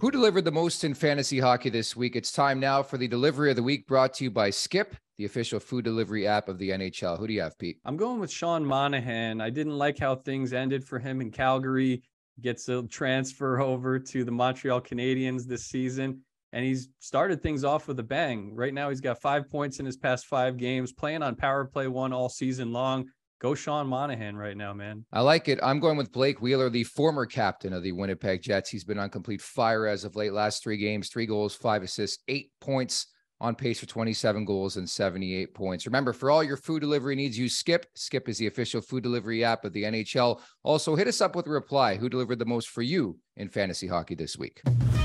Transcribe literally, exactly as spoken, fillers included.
Who delivered the most in fantasy hockey this week? It's time now for the delivery of the week, brought to you by Skip, the official food delivery app of the N H L. Who do you have, Pete? I'm going with Sean Monahan. I didn't like how things ended for him in Calgary. Gets a transfer over to the Montreal Canadiens this season, and he's started things off with a bang. Right now, he's got five points in his past five games, playing on power play one all season long. Go Sean Monahan right now, man. I like it. I'm going with Blake Wheeler, the former captain of the Winnipeg Jets. He's been on complete fire as of late. Last three games, three goals, five assists, eight points, on pace for twenty-seven goals and seventy-eight points. Remember, for all your food delivery needs, use Skip. Skip is the official food delivery app of the N H L. Also, hit us up with a reply. Who delivered the most for you in fantasy hockey this week?